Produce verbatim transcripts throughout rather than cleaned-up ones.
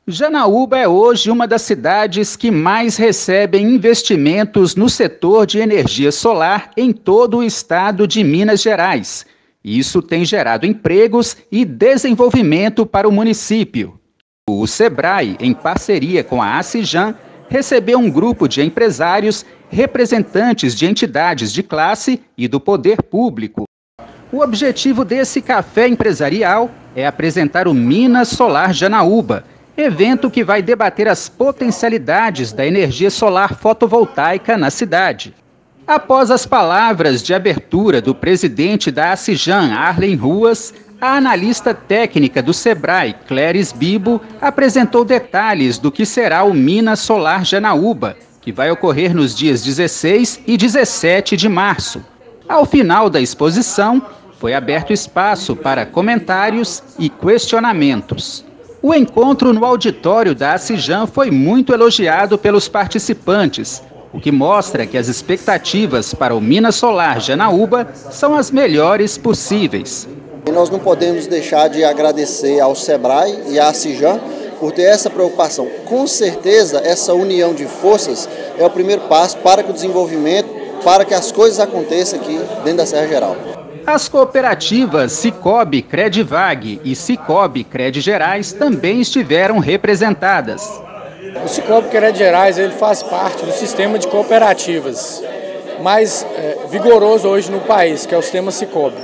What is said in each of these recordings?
Janaúba é hoje uma das cidades que mais recebem investimentos no setor de energia solar em todo o estado de Minas Gerais. Isso tem gerado empregos e desenvolvimento para o município. O Sebrae, em parceria com a Acijan, recebeu um grupo de empresários, representantes de entidades de classe e do poder público. O objetivo desse café empresarial é apresentar o Minas Solar Janaúba, evento que vai debater as potencialidades da energia solar fotovoltaica na cidade. Após as palavras de abertura do presidente da Acijan, Arlen Ruas, a analista técnica do Sebrae, Cléris Bibo, apresentou detalhes do que será o Minas Solar Janaúba, que vai ocorrer nos dias dezesseis e dezessete de março. Ao final da exposição, foi aberto espaço para comentários e questionamentos. O encontro no auditório da Acijan foi muito elogiado pelos participantes, o que mostra que as expectativas para o Minas Solar Janaúba são as melhores possíveis. E nós não podemos deixar de agradecer ao Sebrae e à Acijan por ter essa preocupação. Com certeza, essa união de forças é o primeiro passo para que o desenvolvimento, para que as coisas aconteçam aqui dentro da Serra Geral. As cooperativas Cicobi Credivag e Cicobi Credigerais também estiveram representadas. O Cicobi Credigerais ele faz parte do sistema de cooperativas mais é, vigoroso hoje no país, que é o sistema Cicobi.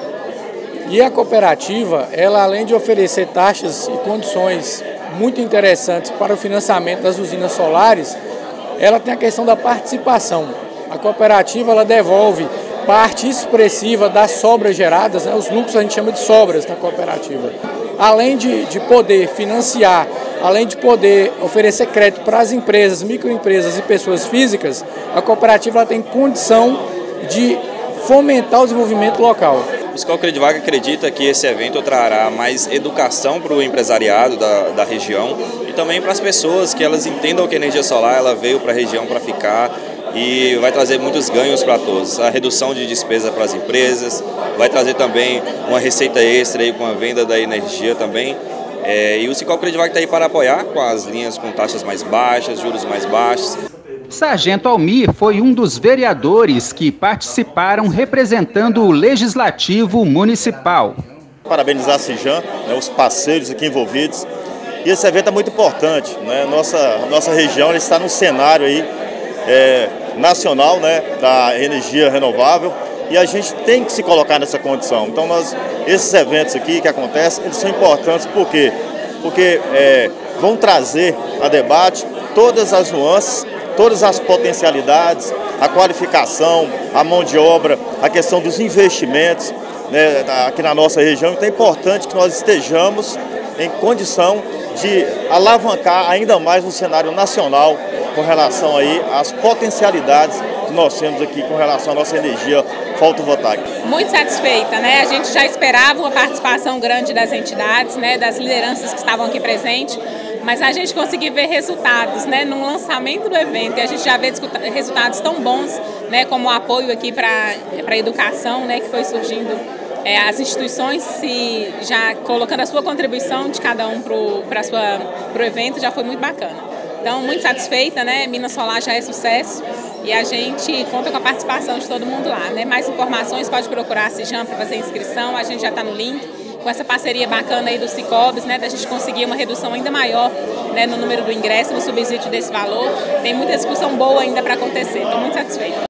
E a cooperativa, ela além de oferecer taxas e condições muito interessantes para o financiamento das usinas solares, ela tem a questão da participação. A cooperativa ela devolve parte expressiva das sobras geradas, né, os lucros a gente chama de sobras na cooperativa. Além de, de poder financiar, além de poder oferecer crédito para as empresas, microempresas e pessoas físicas, a cooperativa ela tem condição de fomentar o desenvolvimento local. O Cicobi Credivag acredita que esse evento trará mais educação para o empresariado da, da região e também para as pessoas, que elas entendam que a energia solar ela veio para a região para ficar e vai trazer muitos ganhos para todos. A redução de despesa para as empresas, vai trazer também uma receita extra aí com a venda da energia também. É, e o Cicobi Credivag está aí para apoiar com as linhas com taxas mais baixas, juros mais baixos. Sargento Almir foi um dos vereadores que participaram representando o Legislativo Municipal. Parabenizar a Acijan, né, os parceiros aqui envolvidos. E esse evento é muito importante, né? Nossa, nossa região ela está no cenário aí, é, nacional, né, da energia renovável, e a gente tem que se colocar nessa condição. Então, nós, esses eventos aqui que acontecem, eles são importantes por quê? Porque é, vão trazer a debate todas as nuances, todas as potencialidades, a qualificação, a mão de obra, a questão dos investimentos, né, aqui na nossa região. Então é importante que nós estejamos em condição de alavancar ainda mais no cenário nacional com relação aí às potencialidades que nós temos aqui com relação à nossa energia fotovoltaica. Muito satisfeita, né? A gente já esperava uma participação grande das entidades, né, das lideranças que estavam aqui presentes, mas a gente conseguiu ver resultados, né, no lançamento do evento, e a gente já vê resultados tão bons, né, como o apoio aqui para a educação, né, que foi surgindo, é, as instituições se já colocando a sua contribuição de cada um para o evento, já foi muito bacana. Então, muito satisfeita, né? Minas Solar já é sucesso e a gente conta com a participação de todo mundo lá, né? Mais informações pode procurar a Acijan para fazer inscrição, a gente já está no link, com essa parceria bacana aí dos Cicobis, né? Da gente conseguir uma redução ainda maior, né, no número do ingresso, no subsídio desse valor. Tem muita discussão boa ainda para acontecer, estou muito satisfeita.